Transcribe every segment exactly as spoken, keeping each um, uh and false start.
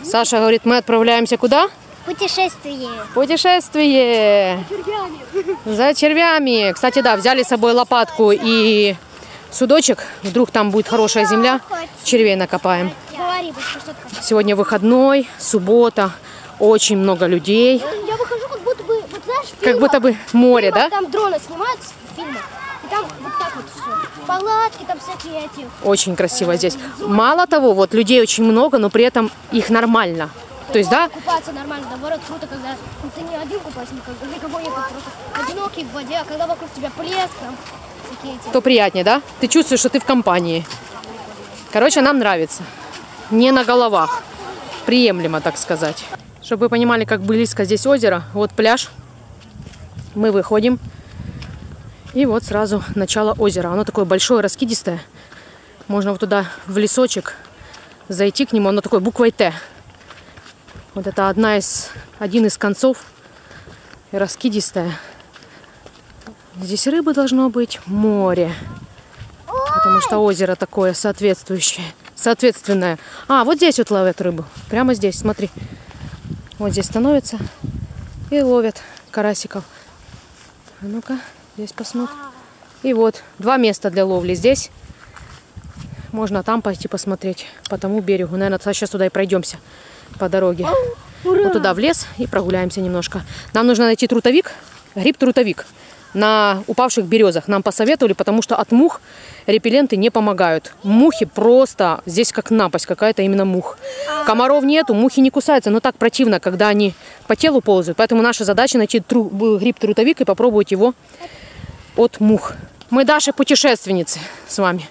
Саша говорит, мы отправляемся куда? Путешествие. Путешествие. За червями. За червями. Кстати, да, взяли с собой лопатку и судочек. Вдруг там будет хорошая земля. Червей накопаем. Сегодня выходной, суббота. Очень много людей. Я выхожу, как будто бы, вот, знаешь, в как будто бы море, да? Там дроны снимают в фильмах. И там вот так вот все. Палатки, там всякие эти. Очень красиво здесь. Мало того, вот людей очень много, но при этом их нормально. То есть, да? Купаться нормально, наоборот, круто, когда ну, ты не один купаться, никого, никого нет, просто одинокий в воде, а когда вокруг тебя плеск, там всякие эти. То приятнее, да? Ты чувствуешь, что ты в компании. Короче, нам нравится. Не на головах. Приемлемо, так сказать. Чтобы вы понимали, как близко здесь озеро. Вот пляж. Мы выходим. И вот сразу начало озера. Оно такое большое, раскидистое. Можно вот туда в лесочек зайти к нему. Оно такое буквой Т. Вот это одна из, один из концов. Раскидистая. Здесь рыбы должно быть, море. Потому что озеро такое соответствующее. Соответственное. А, вот здесь вот ловят рыбу. Прямо здесь, смотри. Вот здесь становятся и ловят карасиков. А ну-ка, здесь посмотрим. И вот, два места для ловли здесь. Можно там пойти посмотреть, по тому берегу. Наверное, сейчас туда и пройдемся по дороге. Вот туда в лес и прогуляемся немножко. Нам нужно найти трутовик, гриб-трутовик на упавших березах. Нам посоветовали, потому что от мух репелленты не помогают. Мухи просто, здесь как напасть какая-то именно мух. Комаров нету, мухи не кусаются, но так противно, когда они по телу ползают. Поэтому наша задача найти тру, гриб-трутовик и попробовать его от мух. Мы, Даша, путешественницы с вами.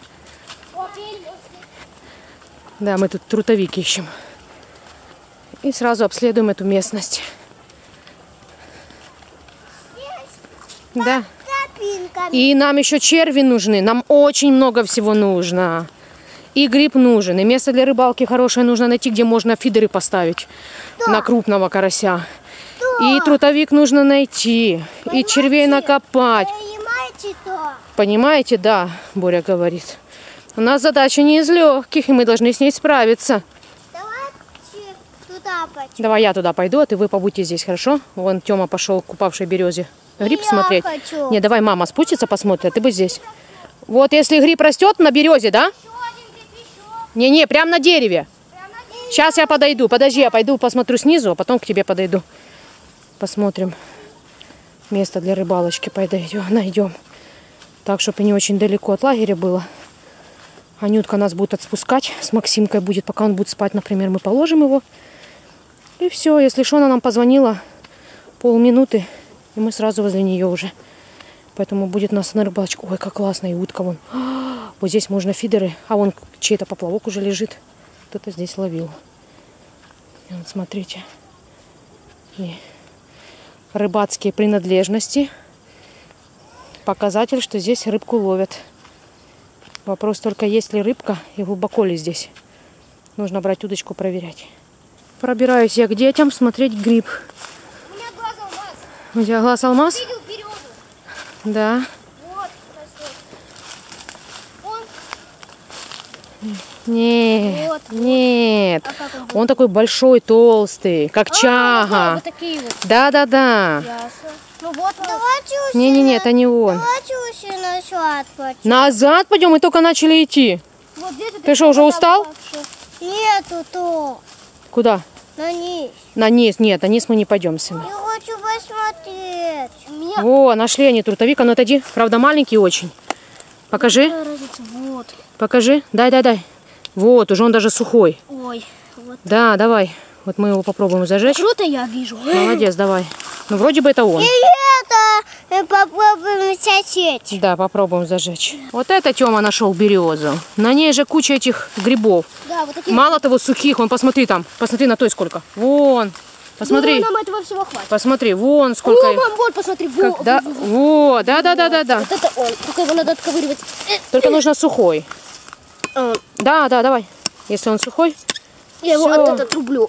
Да, мы тут трутовик ищем. И сразу обследуем эту местность. Да. И нам еще черви нужны. Нам очень много всего нужно. И гриб нужен. И место для рыбалки хорошее нужно найти, где можно фидеры поставить. Да. На крупного карася. Да. И трутовик нужно найти. Понимаете? И червей накопать. Понимаете, да? Понимаете, да, Боря говорит. У нас задача не из легких, и мы должны с ней справиться. Давайте туда пойдем. Давай я туда пойду, а ты вы побудьте здесь, хорошо? Вон Тёма пошел к упавшей березе гриб я смотреть. Хочу. Не, давай мама спустится, посмотрит, а ты бы здесь. Вот если гриб растет на березе, да? Не-не, прям на дереве. Прям на дереве. Сейчас я подойду. Подожди, я пойду посмотрю снизу, а потом к тебе подойду. Посмотрим. Место для рыбалочки подойдем, найдем. Так, чтобы не очень далеко от лагеря было. Анютка нас будет отспускать. С Максимкой будет, пока он будет спать, например, мы положим его. И все. Если что, она нам позвонила полминуты, и мы сразу возле нее уже. Поэтому будет нас на рыбалочку. Ой, как классно, и утка вон. А, вот здесь можно фидеры. А вон чей-то поплавок уже лежит. Кто-то здесь ловил. И вот, смотрите. И рыбацкие принадлежности. Показатель, что здесь рыбку ловят. Вопрос только, есть ли рыбка и глубоко ли здесь. Нужно брать удочку, проверять. Пробираюсь я к детям смотреть гриб. У меня глаз алмаз. У тебя глаз алмаз? Видел березу? Да. Вот, он. Нет, Вот, вот. нет. А как он? Он такой большой, толстый, как А, чага. вот такие вот. Да-да-да. Ясно. Ну вот, Давайте Не-не-не, это не он. Давайте уси назад пойдем. Назад пойдем, мы только начали идти. вот здесь вот Ты что, уже устал? Нету то. Куда? На низ. На низ. Нет, на низ мы не пойдем с ними. Я хочу посмотреть. У меня О, нашли они трутовик. А ну отойди. Правда, маленький очень. Покажи. какая разница? Вот. Покажи. Дай, дай, дай. Вот, уже он даже сухой. Ой, вот. Да, давай. Вот мы его попробуем зажечь. Круто я вижу. Молодец, давай. Ну, вроде бы это он. И это э, попробуем сосеть. Да, попробуем зажечь. Вот это Тёма нашел березу. На ней же куча этих грибов. Да, вот такие. Мало того, сухих. Вон, посмотри там. Посмотри на той сколько. Вон. Посмотри. Ну, нам этого всего хватит. Посмотри, вон сколько. О, их. мам, вот, посмотри, Как- вот. да, вот, да, да, да, да, да. Вот это он. Только его надо отковыривать. Только нужно сухой. А, Да, да, давай. Если он сухой. я его Всё. от этот рублю.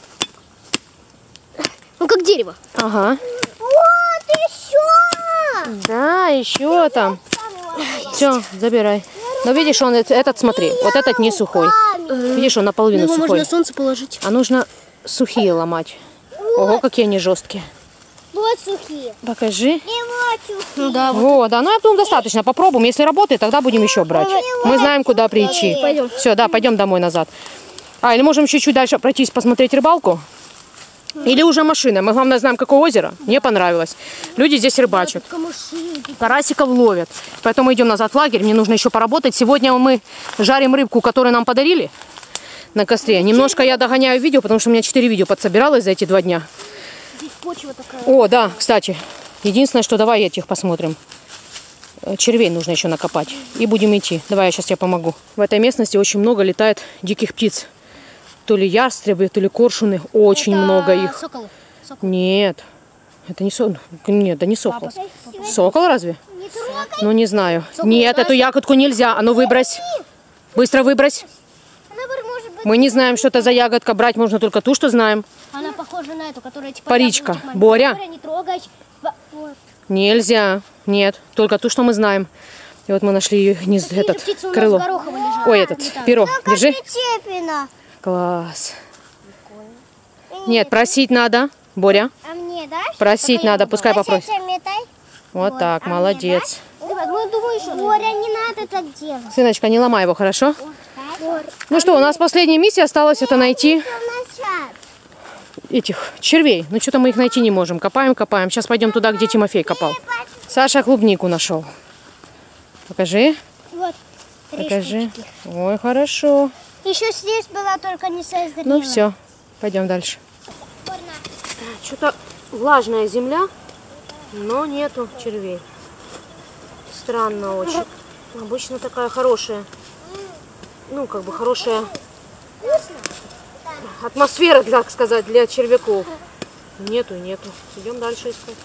Ну, как дерево. Ага. Вот еще. Да, еще там. Все, забирай. Но видишь, он эт- этот, смотри, вот этот не сухой. Видишь, он наполовину Его сухой. можно на солнце положить. А нужно сухие ломать. Ого, какие они жесткие. Вот сухие. Покажи. И вот сухие. Ну да, вот. О, да, ну я думаю, достаточно. Попробуем. Если работает, тогда будем еще брать. Мы знаем, куда прийти. Пойдем. Все, да, пойдем домой назад. А, или можем чуть-чуть дальше пройтись, посмотреть рыбалку. Или уже машина. Мы, главное, знаем, какое озеро. Мне понравилось. Люди здесь рыбачат. Карасиков ловят. Поэтому идем назад в лагерь. Мне нужно еще поработать. Сегодня мы жарим рыбку, которую нам подарили на костре. Немножко я догоняю видео, потому что у меня четыре видео подсобиралось за эти два дня. Здесь почва такая. О, да, кстати. Единственное, что давай этих посмотрим. Червей нужно еще накопать. И будем идти. Давай я сейчас тебе помогу. В этой местности очень много летает диких птиц. То ли ястребы, то ли коршуны. Очень Это много их. Соколы. Сокол. Нет. Это не сокол. Нет, да не сокол. Папа. Сокол разве? Не трогай. Ну, не знаю. Сокол, Нет, знаешь? эту ягодку нельзя. А ну, выбрось. Быстро выбрось. Она может быть. Мы не знаем, что это за ягодка. Брать можно только ту, что знаем. Она похожа на эту, которая типа... Паричка. яблочек маленький. Боря. Боря, не трогай. Ба- Вот. Нельзя. Нет, только ту, что мы знаем. И вот мы нашли ее гнезд... Такие же этот, птицы у нас крыло. в Горохово лежат. Ой, этот, Летают. перо. Держи. Прицеплено. Класс. Нет, просить надо. Боря. А мне дашь? Просить надо, пускай попросит. Сейчас метай. Вот так, молодец. Ребят, мы думаем, что Боря, не надо так делать. Сыночка, не ломай его, хорошо? Ну что, у нас последняя миссия осталась это найти этих червей. Ну что-то мы их найти не можем. Копаем, копаем. Сейчас пойдем туда, где Тимофей копал. Саша клубнику нашел. Покажи. Вот. три Покажи. штучки. Ой, хорошо. Еще здесь была, только не созрела. Ну все, пойдем дальше. Что-то влажная земля, но нету червей. Странно очень. Обычно такая хорошая, ну как бы хорошая атмосфера, так сказать, для червяков. Нету, нету. Идем дальше искать.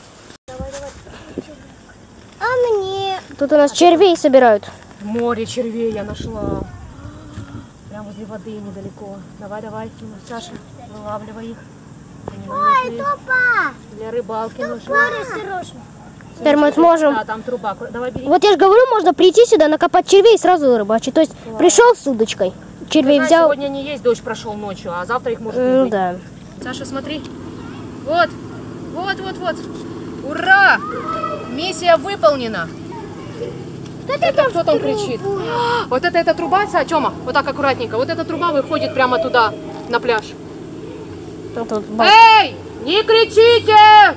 А мне? Тут у нас червей собирают. Море червей я нашла. Прямо возле воды недалеко. Давай, давай, Саша, вылавливай их. Они нам Ой, нужны. тупа. Для рыбалки нужны. Осторожно. Теперь мы сможем... Да, там труба. Давай бери. Вот я же говорю, можно прийти сюда, накопать червей и сразу рыбачить. То есть пришел с удочкой, червей Знаешь, взял. Сегодня не есть, дождь прошел ночью, а завтра их может не Ну быть. да. Саша, смотри. Вот, вот, вот, вот. Ура! Миссия выполнена. Это кто там кричит? Вот это эта труба, Тёма, вот так аккуратненько. Вот эта труба выходит прямо туда, на пляж. Тут вот ба- Эй, не кричите!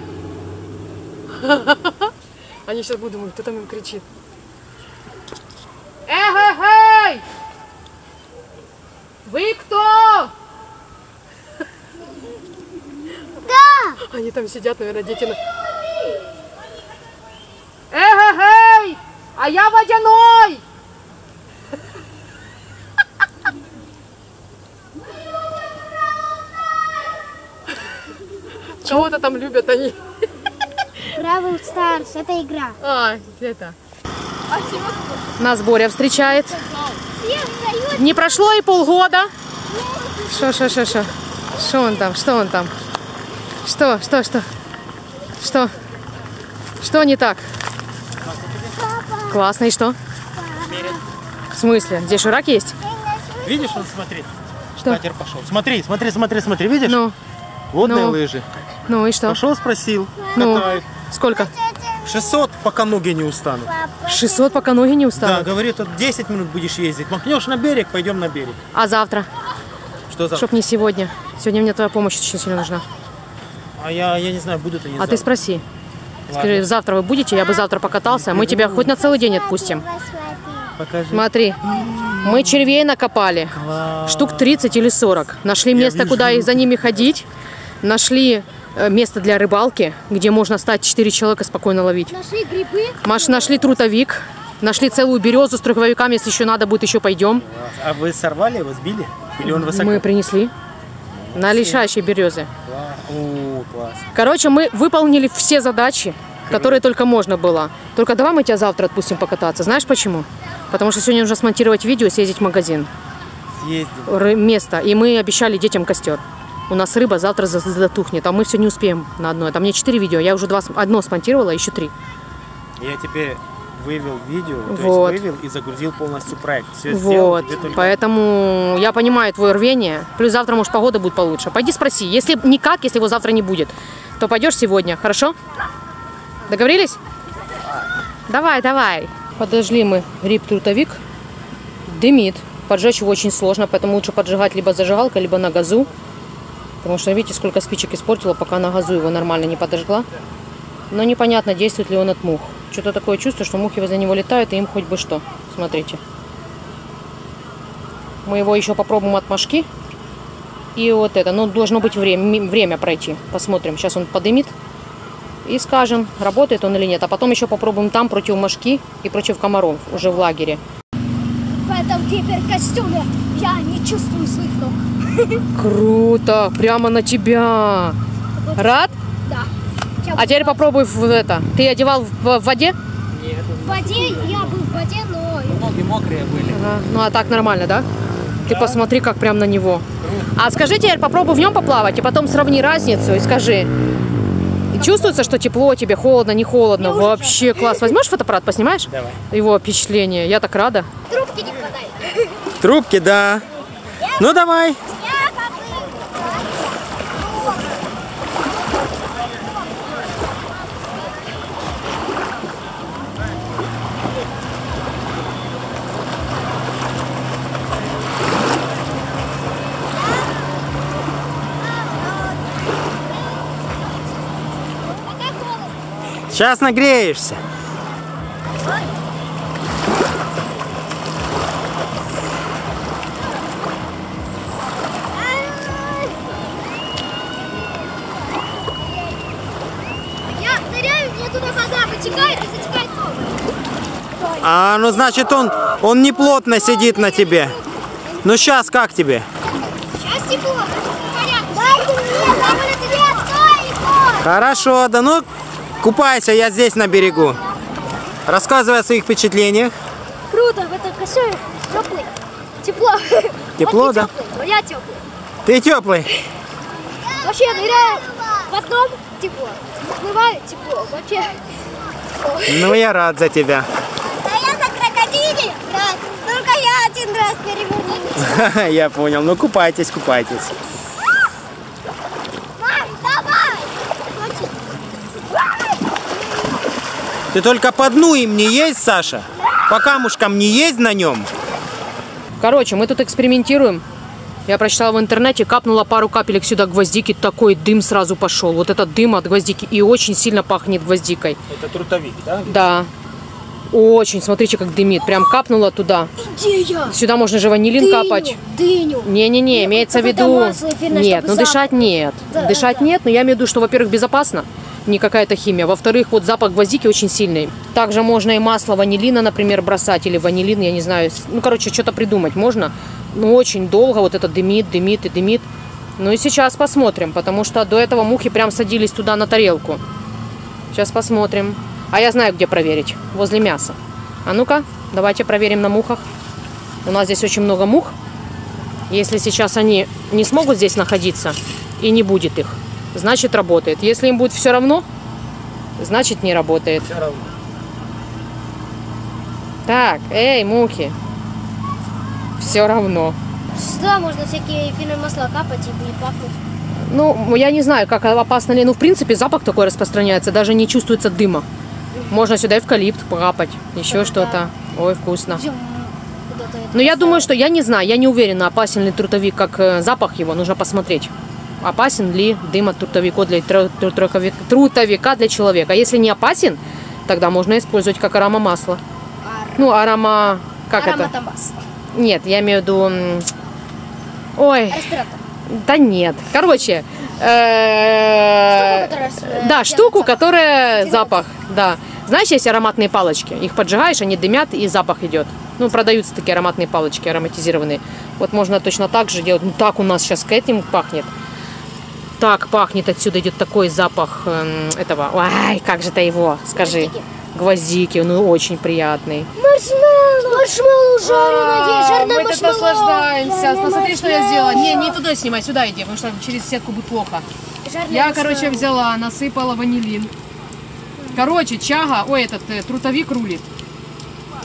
Они сейчас будут думать, кто там им кричит. Эй-эй-эй! Вы кто? Да. Они там сидят, наверное, дети. на- Эй-эй-эй! А я водяной! Кого-то там любят они. Бравл Старс, это игра. А, это. Нас Боря встречает. Не прошло и полгода. Что, что, что, что? Что он там? Что он там? Что, что, что? Что? Что не так? Классно, и что? В смысле? Здесь что, рак есть? Видишь, он смотри. Что? Катер пошел. Смотри, смотри, смотри, смотри, видишь? Ну, Водные ну. лыжи. ну и что? Пошел, спросил. Ну. Катают. Сколько? шестьсот, пока ноги не устанут. шестьсот, пока ноги не Да, устанут. говорит, вот десять минут будешь ездить. Махнешь на берег, пойдем на берег. А завтра? Что за? Чтоб не сегодня. Сегодня мне твоя помощь очень сильно нужна. А я, я не знаю, будут они А завтра. ты спроси. Ладно. Скажи, завтра вы будете? Я бы завтра покатался. Мы тебя хоть на целый день отпустим. Покажи. Смотри, мы червей накопали. Класс. Штук тридцать или сорок. Нашли Я место, вижу. куда и за ними ходить. Нашли э, место для рыбалки, где можно стать четыре человека спокойно ловить. Нашли грибы. Маш, нашли трутовик. Нашли целую березу с труховиками. Если еще надо будет, еще пойдем. А вы сорвали его, сбили? Или он высоко? Мы принесли. На лишайшей березе. Класс. О, класс. Короче, мы выполнили все задачи, которые только можно было. Только давай мы тебя завтра отпустим покататься. Знаешь почему? Потому что сегодня нужно смонтировать видео и съездить в магазин. Съездим. Ры- место. И мы обещали детям костер. У нас рыба завтра за- затухнет, а мы все не успеем на одно. Там мне четыре видео. Я уже два, с- одно смонтировала, еще три. Я теперь вывел видео, то Вот. есть вывел и загрузил полностью проект. Все Вот, сделал, тебе только- поэтому я понимаю твое рвение. Плюс завтра, может, погода будет получше. Пойди спроси. Если никак, если его завтра не будет, то пойдешь сегодня, хорошо? Договорились? Давай, давай. Подожгли мы рип-трутовик. Дымит. Поджечь его очень сложно, поэтому лучше поджигать либо зажигалкой, либо на газу. Потому что, видите, сколько спичек испортила, пока на газу его нормально не подожгла. Но непонятно, действует ли он от мух. Что-то такое чувство, что мухи возле него летают, и им хоть бы что. Смотрите. Мы его еще попробуем от мошки. И вот это. Ну, должно быть время, время пройти. Посмотрим. Сейчас он подымит. И скажем, работает он или нет. А потом еще попробуем там против мошки и против комаров. Уже в лагере. В этом гиперкостюме я не чувствую своих ног. Круто. Прямо на тебя. Рад? Да. Я А теперь попробуй в это. Ты одевал в, в воде? В воде, я был в воде, но... Ноги мокрые были. Ага. Ну, а так нормально, да? Ты посмотри, как прям на него. А скажи теперь, попробуй в нем поплавать, и потом сравни разницу и скажи. Чувствуется, что тепло тебе, холодно, не холодно? Вообще класс. Возьмешь фотоаппарат, поснимаешь? Давай. Его впечатление. Я так рада. Трубки не хватает. Трубки, да. Ну давай. Сейчас нагреешься. Я ныряю, мне туда вода вытекает и затекает новая. А, ну значит он, он не плотно сидит на тебе. Ну сейчас как тебе? Сейчас тепло, порядок. Дайте мне, дайте мне, стой, Егор! Хорошо, да ну купайся, я здесь на берегу. Рассказывай о своих впечатлениях. Круто, в этом костюме теплый. Тепло. Тепло, Он не да? теплый, но я теплый. Ты теплый. Вообще ныряю в одном тепло. Всплываю тепло. Вообще тепло. Ну я рад за тебя. Да я на крокодиле раз, только я один раз перевернулась. Я понял. Ну купайтесь, купайтесь. Мам, давай! Ты только по дну им не есть, Саша? По камушкам не есть на нем? Короче, мы тут экспериментируем. Я прочитала в интернете, капнула пару капелек сюда гвоздики, такой дым сразу пошел. Вот этот дым от гвоздики. И очень сильно пахнет гвоздикой. Это трутовик, да? Да. Очень, смотрите, как дымит. Прям капнула туда. Идея! Сюда можно же ванилин Дыню, капать. Дыню. Не-не-не, имеется в какое-то виду... масло эфирное, Нет, чтобы ну дышать запах. нет. Да, Дышать да. нет, но я имею в виду, что, во-первых, безопасно. Не какая-то химия. Во-вторых, вот запах гвоздики очень сильный. Также можно и масло ванилина, например, бросать. Или ванилин, я не знаю. Ну, короче, что-то придумать можно. Но очень долго вот это дымит, дымит и дымит. Ну и сейчас посмотрим, потому что до этого мухи прям садились туда на тарелку. Сейчас посмотрим. А я знаю, где проверить. Возле мяса. А ну-ка, давайте проверим на мухах. У нас здесь очень много мух. Если сейчас они не смогут здесь находиться и не будет их, значит работает. Если им будет все равно, значит не работает. Все равно. Так, эй, мухи. Все равно. Сюда можно всякие эфирные масла капать и не пахнуть. Ну, я не знаю, как опасно ли. Ну, в принципе, запах такой распространяется. Даже не чувствуется дыма. Можно сюда эвкалипт покапать. Еще Да. что-то. Ой, вкусно. Всё, куда-то это Но я поставить. думаю, что я не знаю, я не уверена, опасен ли трутовик, как э, запах его, нужно посмотреть. Опасен ли дым от трутовика для, тру- тру- труховик- трутовика для человека. Если не опасен, тогда можно использовать как аромамасло. Ну, арома... Как это? Ароматомас. Нет, я имею в виду... м, Ой, Респиратор. да нет. Короче, э, Штука, которая с- э, да, делает штуку, запах. которая Делает запах, да. Знаешь, есть ароматные палочки. Их поджигаешь, они дымят, и запах идет. Ну, продаются такие ароматные палочки, ароматизированные. Вот можно точно так же делать. Ну, так у нас сейчас к этим пахнет. Так пахнет, отсюда идет такой запах эм, этого. Ой, как же это его, скажи. Гвоздики. Гвоздики, ну, очень приятный. Маршмеллоу. Маршмеллоу жареный. Жареный Мы тут маршмеллоу. наслаждаемся. Жареный Посмотри, что я сделала. Не, не маршмеллоу. туда снимай, сюда иди, потому что через сетку будет плохо. Жареный Я, маршмеллоу. короче, взяла, насыпала ванилин. Короче, чага, ой, этот э, трутовик рулит.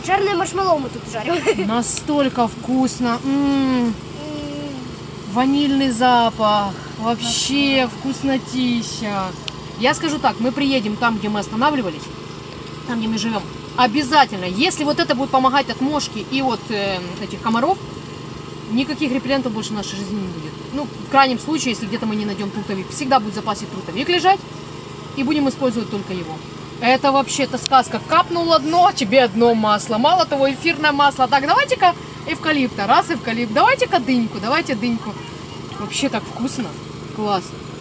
Жареное маршмеллоу мы тут жарим. Настолько вкусно. М-м-м. Ванильный запах. Вообще вкуснотища. Я скажу так, мы приедем там, где мы останавливались, там, где мы живем. Обязательно, если вот это будет помогать от мошки и от э, этих комаров, никаких репеллентов больше в нашей жизни не будет. Ну, в крайнем случае, если где-то мы не найдем трутовик, всегда будет в запасе трутовик лежать, и будем использовать только его. Это вообще-то сказка. Капнуло дно, тебе одно масло. Мало того, эфирное масло. Так, давайте-ка эвкалипта. Раз эвкалипт. Давайте-ка дыньку. Давайте дыньку. Вообще так вкусно. Класс.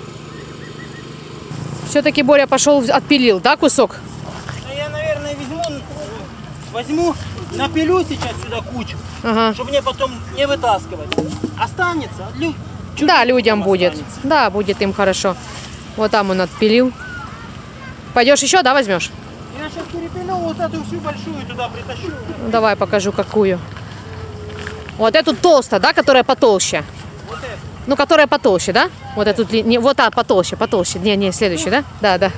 Все-таки Боря пошел, отпилил, да, кусок? Да я, наверное, возьму, возьму, напилю сейчас сюда кучу, Ага. чтобы мне потом не вытаскивать. Останется. Лю... Да, людям будет. Останется. Да, будет им хорошо. Вот там он отпилил. Пойдешь еще, да, возьмешь? Я сейчас перепилю вот эту всю большую туда притащу. Ну, давай покажу, какую. Вот эту толстая, да, которая потолще. Вот эту. Ну, которая потолще, да? Вот эту, не, вот та потолще, потолще. Не, не, следующая, да? Да, да.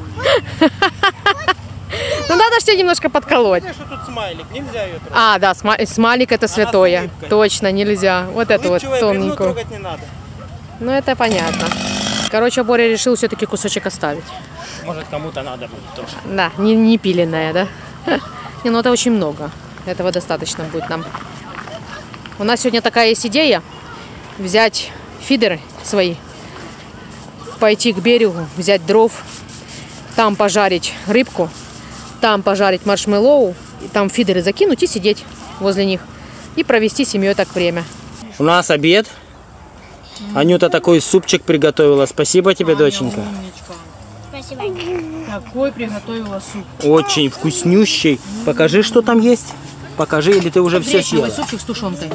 Ну, надо же тебе немножко подколоть. Знаешь, что тут смайлик, нельзя ее трогать. А, да, сма- смайлик это святое. улыбкой. Точно, нельзя. Вот эту вот Улыбчивое бревно тоненькую. трогать не надо. Ну, это понятно. Короче, Боря решил все-таки кусочек оставить. Может, кому-то надо будет тоже. Да, не, не пиленная, да? Не, ну это очень много. Этого достаточно будет нам. У нас сегодня такая есть идея. Взять фидеры свои, пойти к берегу, взять дров, там пожарить рыбку, там пожарить маршмеллоу, и там фидеры закинуть и сидеть возле них. И провести с семьей так время. У нас обед. Анюта такой супчик приготовила. Спасибо тебе, доченька. Спасибо. Такой приготовила суп. Очень вкуснющий. Покажи, что там есть. Покажи, или ты уже все съела. Супчик с тушенкой.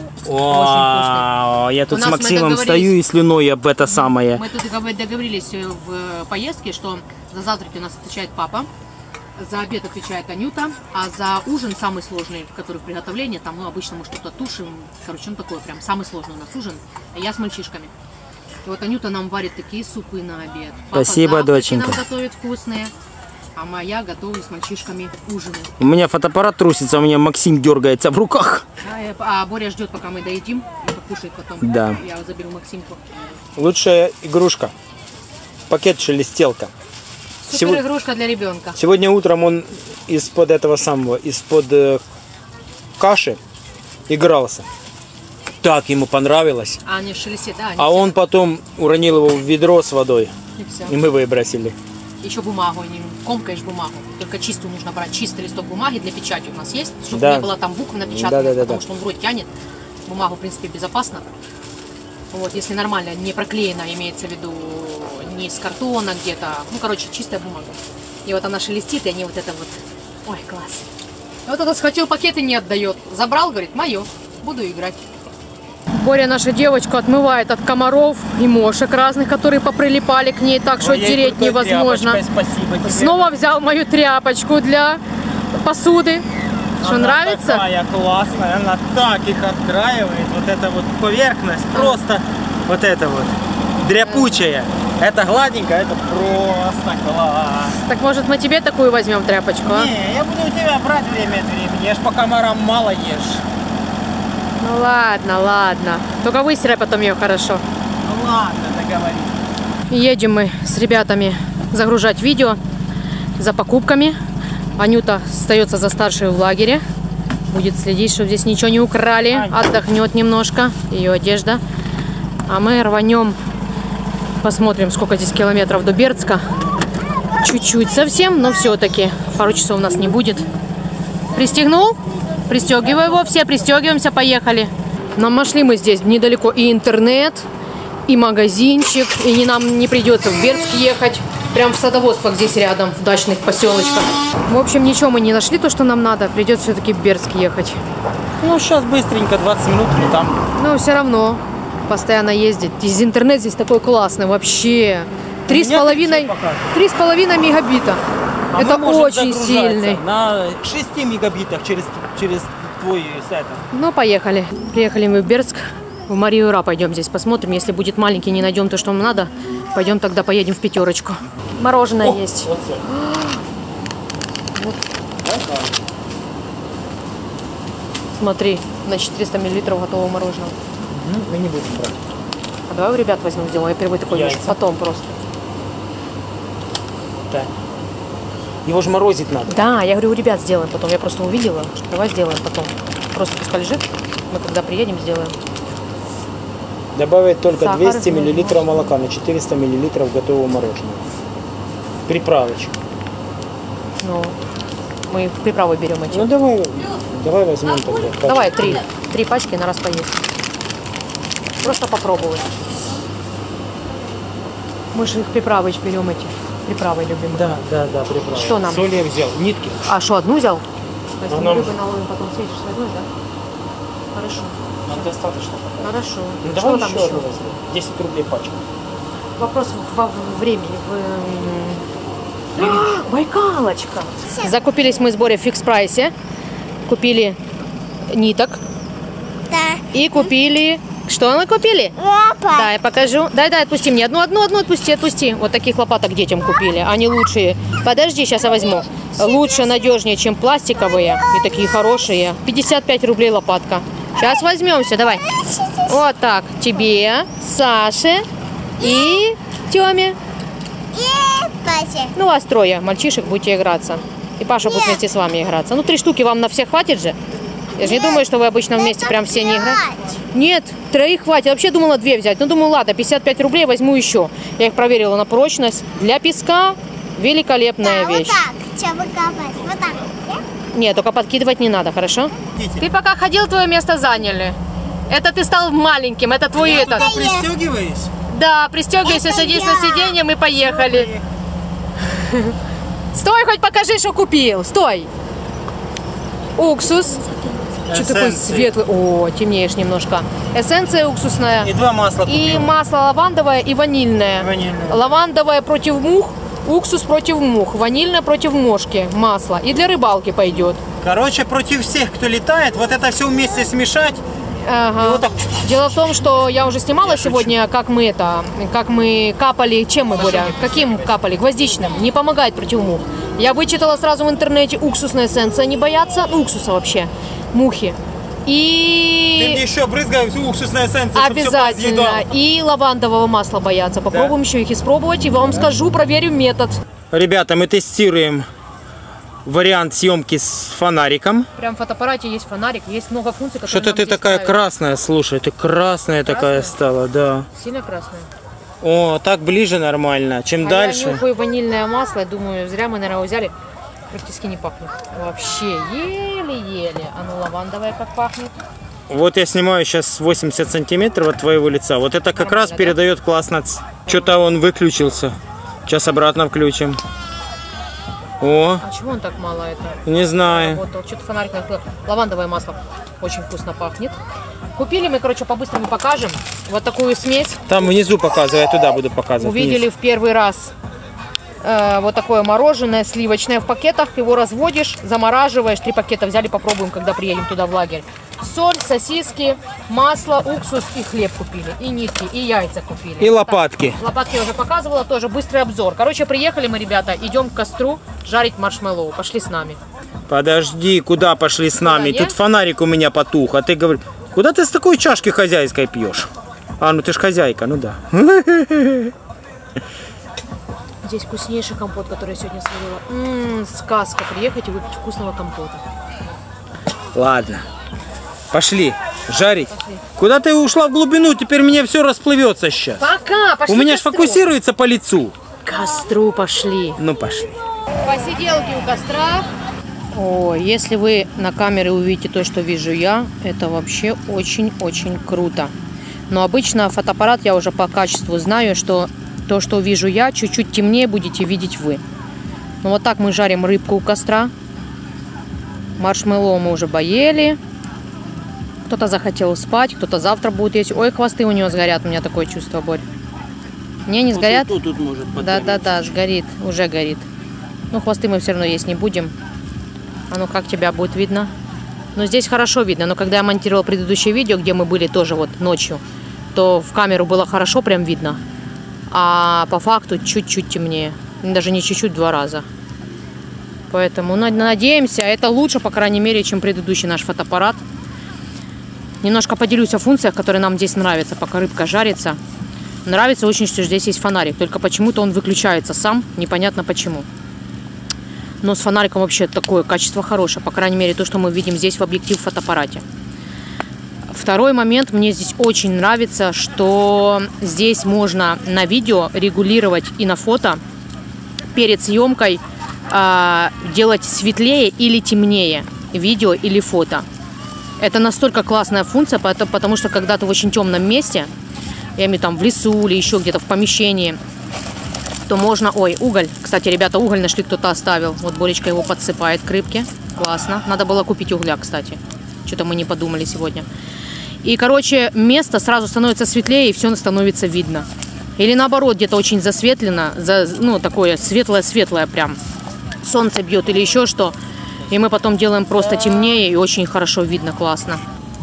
О, я тут У с нас мы Максимом договорились. стою и слюной об это самое. Мы тут договорились в поездке, что за завтрак у нас отвечает папа, за обед отвечает Анюта, а за ужин самый сложный, который в приготовлении, там ну, обычно мы что-то тушим, короче, ну такой прям самый сложный у нас ужин, а я с мальчишками. И вот Анюта нам варит такие супы на обед. Папа Спасибо, завтраки доченька. нам готовит вкусные, а моя готовит с мальчишками ужины. У меня фотоаппарат трусится, у меня Максим дергается в руках. А, я- а Боря ждет, пока мы доедим, и покушает потом. Да. Я заберу Максимку. Лучшая игрушка. Пакет шелестелка. Супер игрушка для ребенка. Сегодня утром он из-под этого самого, из-под э, каши игрался. Так ему понравилось. А они шелестят, да? Они А он потом уронил его в ведро с водой. и всё. И мы выбросили. Еще бумагу, не комкаешь бумагу. Только чистую нужно брать. Чистый листок бумаги для печати у нас есть, чтобы Да. не было там букв напечатанных, Да, да, да, потому да. что он в рот тянет. Бумагу, в принципе, безопасно. Вот, если нормально, не проклеена, имеется в виду не из картона где-то. Ну, короче, чистая бумага. И вот она шелестит, и они вот это вот... Ой, класс. И вот этот схватил пакет и не отдает. Забрал, говорит, мое, буду играть. Боря наша девочку отмывает от комаров и мошек разных, которые поприлипали к ней, так что оттереть невозможно. Спасибо тебе. Снова взял мою тряпочку для посуды. Что, Она нравится? такая классная, она так их отдраивает. Вот эта вот поверхность, просто вот это вот дряпучая. Это гладенькая, это просто класс. Так может мы тебе такую возьмем тряпочку, а? Не, я буду у тебя брать время от времени. Я ж по комарам мало ешь. Ну ладно, ладно. Только выстирай потом ее хорошо. Ну ладно, договорились. Едем мы с ребятами загружать видео за покупками. Анюта остается за старшей в лагере. Будет следить, чтобы здесь ничего не украли. Отдохнет немножко. Ее одежда. А мы рванем. Посмотрим, сколько здесь километров до Бердска. Чуть-чуть совсем, но все-таки пару часов у нас не будет. Пристегнул? Пристегивай его. Все пристегиваемся. Поехали. Нам нашли мы здесь недалеко и интернет, и магазинчик. И не, нам не придется в Бердск ехать. Прям в садоводствах здесь рядом, в дачных поселочках. В общем, ничего мы не нашли, то, что нам надо. Придется все-таки в Бердск ехать. Ну, сейчас быстренько, двадцать минут и там. Но все равно постоянно ездить. Здесь интернет здесь такой классный вообще. Три с половиной, три с половиной мегабита. А Это мы можем очень загружаться сильный. на шести мегабитах через, через твой сайт. Ну, поехали. Приехали мы в Бердск. В Марию-Ра пойдем здесь посмотрим. Если будет маленький, не найдем то, что нам надо, пойдем тогда поедем в пятерочку. Мороженое О, есть. вот всё. Вот. Смотри, на четыреста миллилитров готового мороженого. Ну, мы не будем брать. А давай у ребят возьмем, сделаем. Я первый такой вижу. Яйца. Потом просто. Да. Его же морозить надо. Да, я говорю, у ребят сделаем потом. Я просто увидела. Давай сделаем потом. Просто пускай лежит. Мы когда приедем, сделаем. Добавить только Сахар, двести ну, миллилитров можно. молока на четыреста миллилитров готового мороженого. Приправочек. Ну, мы приправы берем эти. Ну давай, давай возьмем тогда. Давай, три. Три пачки на раз поесть. Просто попробовать. Мы же их приправы берем эти. Приправы любим. Да, да, да, приправы. Что нам? Соль я взял, нитки. А что, одну взял? Если А мы нам- рыбы наловим, потом съедешь с одной, да? Хорошо. Нам достаточно. Хорошо. Ну, Что давай там еще еще? одну возьмем. десять рублей пачка. Вопрос во в времени. В... А, Байкалочка. Закупились мы с Борей в фикс-прайсе. Купили ниток. Да. И купили... Что мы купили? Лапа. Да, я покажу. Дай, дай, отпусти мне. Одну, одну, одну отпусти, отпусти. Вот таких лопаток детям купили. Они лучшие. Подожди, сейчас я возьму. Лучше, надежнее, чем пластиковые. И такие хорошие. пятьдесят пять рублей лопатка. Сейчас возьмемся, давай. Вот так. Тебе, Саше и Тёме. И Пася. Ну, вас трое мальчишек, будете играться. И Паша будет вместе с вами играться. Ну, три штуки вам на всех хватит же? Я же не думаю, что вы обычно вместе прям все не играете. Нет, троих хватит. Я вообще думала две взять. Ну, думаю, ладно, пятьдесят пять рублей возьму еще. Я их проверила на прочность. Для песка великолепная Да, вещь. вот так. Что выкопать? Вот так. Да? Нет, только подкидывать не надо, хорошо? Ты пока ходил, твое место заняли. Это ты стал маленьким, это твой этот. Пристегиваюсь. Да, пристегивайся, Это садись я. на сиденье, мы поехали. Стой, хоть покажи, что купил. Стой. Уксус. Что такой Эссенции. светлый? О, темнеешь немножко. Эссенция уксусная. И два масла И купил. масло лавандовое и ванильное. Ванильное. Лавандовое против мух, уксус против мух, ванильное против мошки масло. И для рыбалки пойдет. Короче, против всех, кто летает, вот это все вместе смешать. Ага. И вот так. Дело в том, что я уже снимала Я сегодня, как мы это, как мы капали, чем мы, Боря, каким капали, гвоздичным, не помогает против мух. Я вычитала сразу в интернете уксусная эссенция, не боятся, ну, уксуса вообще, мухи. Ты мне И еще брызгай уксусной эссенцией, чтобы всё обязательно, поразъедало. и лавандового масла боятся. Попробуем еще их испробовать, и вам скажу, проверю метод. Ребята, мы тестируем вариант съемки с фонариком. Прям в фотоаппарате есть фонарик, есть много функций, которые Что-то нам ты здесь такая нравятся. красная, слушай, ты красная, такая стала, да. Сильно красная. О, так ближе нормально. Чем А дальше. я нюхаю ванильное масло, думаю, зря мы, наверное, его взяли. Практически не пахнет. Вообще еле-еле. Оно лавандовое как пахнет. Вот я снимаю сейчас восемьдесят сантиметров от твоего лица. Вот это как Нормально, раз да? передает классно. Что-то он выключился. Сейчас обратно включим. О, А чего он так мало это? не знаю. Работал. Что-то фонарик накрыл. Лавандовое масло. Очень вкусно пахнет. Купили мы, короче, по-быстрому покажем. Вот такую смесь. Там внизу показывай, я туда буду показывать. Увидели вниз. в первый раз. Э, вот такое мороженое сливочное в пакетах. Его разводишь, замораживаешь. Три пакета взяли, попробуем, когда приедем туда в лагерь. Соль, сосиски, масло, уксус и хлеб купили. И нитки, и яйца купили. И лопатки. Так, лопатки я уже показывала, тоже быстрый обзор. Короче, приехали мы, ребята, идем к костру жарить маршмеллоу. Пошли с нами. Подожди, куда пошли с нами? не? Тут фонарик у меня потух, а ты говоришь, куда ты с такой чашки хозяйской пьешь? А, ну ты ж хозяйка, ну да. Здесь вкуснейший компот, который я сегодня сварила. Ммм, сказка. Приехать и выпить вкусного компота. Ладно, пошли жарить. Куда ты ушла в глубину? Теперь мне все расплывется сейчас. Пока, пошли У меня ж к костру. фокусируется по лицу. К костру пошли. Ну пошли. Посиделки у костра. О, если вы на камере увидите то, что вижу я, это вообще очень-очень круто. Но обычно фотоаппарат я уже по качеству знаю, что то, что вижу я, чуть-чуть темнее будете видеть вы. Ну вот так мы жарим рыбку у костра. Маршмеллоу мы уже поели. Кто-то захотел спать, кто-то завтра будет есть. Ой, хвосты у него сгорят, у меня такое чувство, Борь. Не, не сгорят? Тут, тут, тут может Да-да-да, сгорит, уже горит. Ну, хвосты мы все равно есть не будем. А ну, как тебя будет видно? Ну, здесь хорошо видно, но когда я монтировала предыдущее видео, где мы были тоже вот ночью, то в камеру было хорошо прям видно. А по факту чуть-чуть темнее. Даже не чуть-чуть, два раза. Поэтому надеемся, это лучше, по крайней мере, чем предыдущий наш фотоаппарат. Немножко поделюсь о функциях, которые нам здесь нравятся, пока рыбка жарится. Нравится очень, что здесь есть фонарик. Только почему-то он выключается сам. Непонятно почему. Но с фонариком вообще такое качество хорошее. По крайней мере, то, что мы видим здесь в объектив в фотоаппарате. Второй момент. Мне здесь очень нравится, что здесь можно на видео регулировать и на фото перед съемкой э, делать светлее или темнее видео или фото. Это настолько классная функция, потому что когда ты в очень темном месте, я имею там в лесу или еще где-то в помещении, то можно... Ой, уголь. Кстати, ребята, уголь нашли, кто-то оставил. Вот Боречка его подсыпает к рыбке. Классно. Надо было купить угля, кстати. Что-то мы не подумали сегодня. И, короче, место сразу становится светлее, и все становится видно. Или наоборот, где-то очень засветлено, за, ну, такое светлое-светлое прям. Солнце бьет или еще что. И мы потом делаем просто темнее, и очень хорошо видно, классно.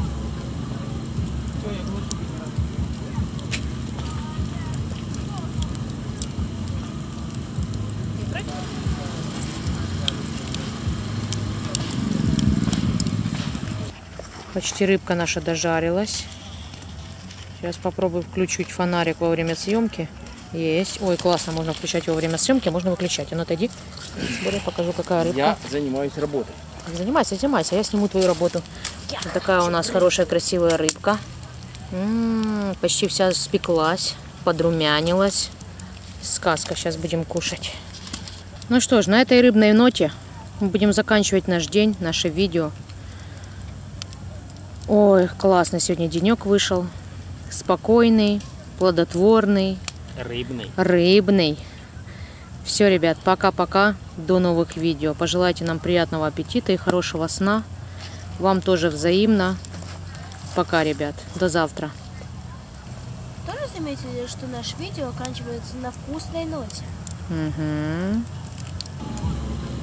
Почти рыбка наша дожарилась. Сейчас попробую включить фонарик во время съемки. Есть. Ой, классно, можно включать во время съемки, можно выключать. А ну отойди. Более покажу, какая рыбка. Я занимаюсь работой. Занимайся, занимайся, я сниму твою работу. Вот такая у нас хорошая, красивая рыбка. М-м, почти вся спеклась, подрумянилась. Сказка, сейчас будем кушать. Ну что ж, на этой рыбной ноте мы будем заканчивать наш день, наше видео. Ой, классно сегодня денек вышел. Спокойный, плодотворный. Рыбный. Рыбный. Все, ребят, пока-пока. До новых видео. Пожелайте нам приятного аппетита и хорошего сна. Вам тоже взаимно. Пока, ребят. До завтра. Тоже заметили, что наше видео оканчивается на вкусной ноте? Угу.